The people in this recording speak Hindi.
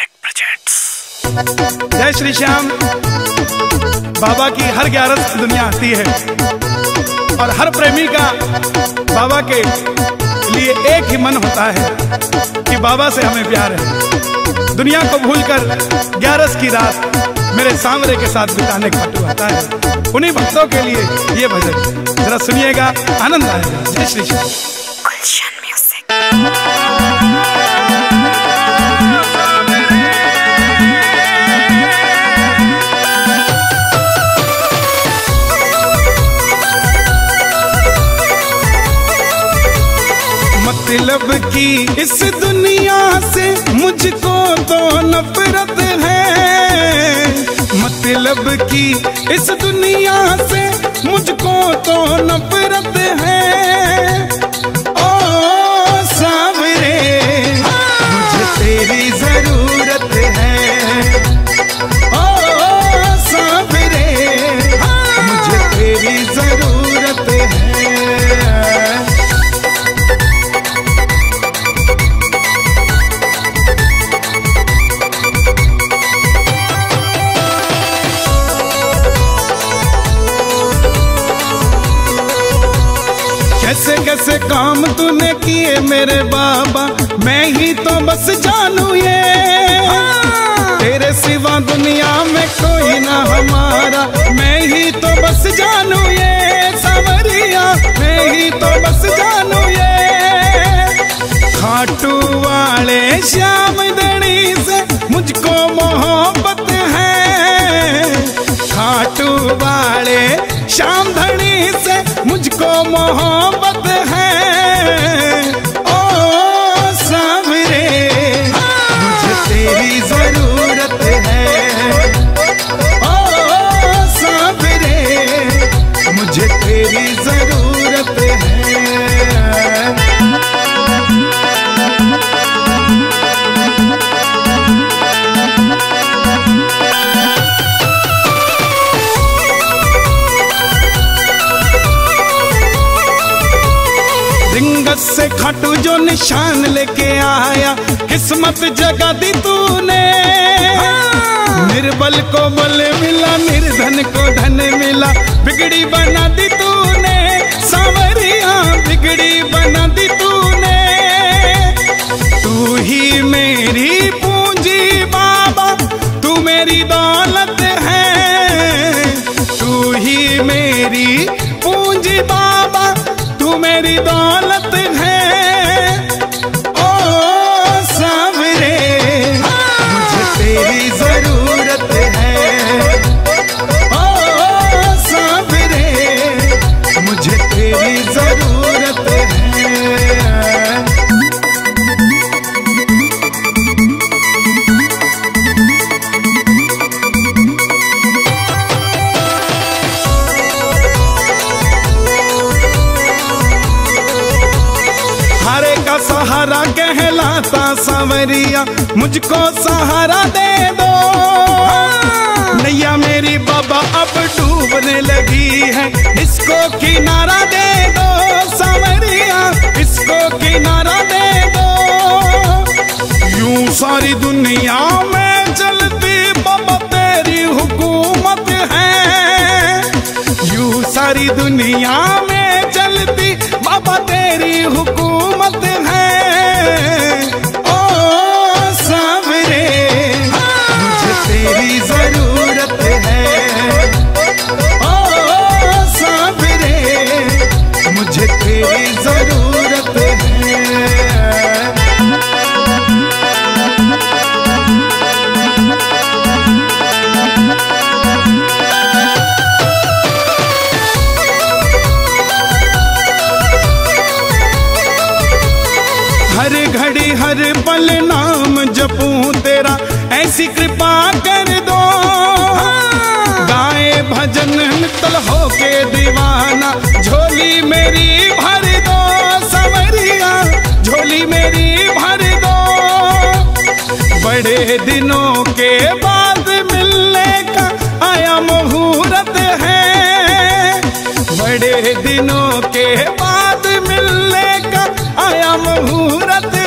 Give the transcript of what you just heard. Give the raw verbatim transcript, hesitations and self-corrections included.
Music presents. जय श्री श्याम। बाबा की हर ग्यारस दुनिया आती है और हर प्रेमी का बाबा के लिए एक ही मन होता है कि बाबा से हमें प्यार है। दुनिया को भूलकर ग्यारस की रात मेरे सांवरे के साथ बिताने खाटू आता है। उन्हीं भक्तों के लिए ये भजन जरा सुनिएगा, आनंद आएगा। जय श्री श्याम। गुलशन म्यूजिक। मतलब की इस दुनिया से मुझको तो नफरत है, मतलब की इस दुनिया से मुझको तो नफरत है। ओ सांवरे मुझे तेरी जरूरत है, ओ सांवरे मुझे तेरी जरूरत है। कैसे कैसे काम तूने किए मेरे बाबा, मैं ही तो बस जानू ये। तेरे सिवा दुनिया में कोई ना हमारा, मैं ही तो बस जानू ये। सांवरिया मैं ही तो बस जानू ये। खाटू वाले श्याम धनी से मुझको मोहब्बत है, खाटू वाले श्याम धनी से मुझको मोहब्बत है। ओ सांवरे मुझे तेरी जरूरत है, ओ सांवरे मुझे तेरी जरूरत है। रिंगस से खाटू जो निशान लेके आया, किस्मत जगा दी तूने। निर्बल को बल मिला, निर्धन को धन मिला, बिगड़ी बना दी तूने। सांवरिया बिगड़ी बना दी तूने। तू ही मेरी पूंजी बाबा, तू मेरी दौलत है। तू ही मेरी पूंजी बाबा, तू मेरी दौलत है। ओ सांवरे मुझे तेरी जरूरत है, ओ सांवरे मुझे तेरी जरूरत है। सहारा कहलाता सांवरिया, मुझको सहारा दे दो। नैया मेरी बाबा अब डूबने लगी है, इसको किनारा दे दो। सांवरिया इसको किनारा दे दो। यूं सारी दुनिया में चलती बाबा तेरी हुकूमत है, यूं सारी दुनिया में चलती बाबा तेरी हुकूमत है। ओ सांवरे मुझे तेरी जरूरत है, ओ सांवरे मुझे तेरी जरूरत है। हर घड़ी हर पल नाम जपूं तेरा, ऐसी कृपा कर दो। गाए भजन नितल होके दीवाना, झोली मेरी भर दो। सांवरिया झोली मेरी भर दो। बड़े दिनों के बाद मिलने का आया मुहूर्त है, बड़े दिनों के बाद मिलने का आया मुहूर्त